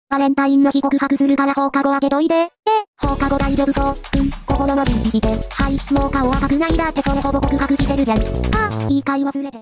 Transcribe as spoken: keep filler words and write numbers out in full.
バレンタインの日告白するから放課後開けといて。え、放課後大丈夫そう。うん、心の準備して。はい、もう顔赤くないだってそれほぼ告白してるじゃん。あ、いいかい忘れて。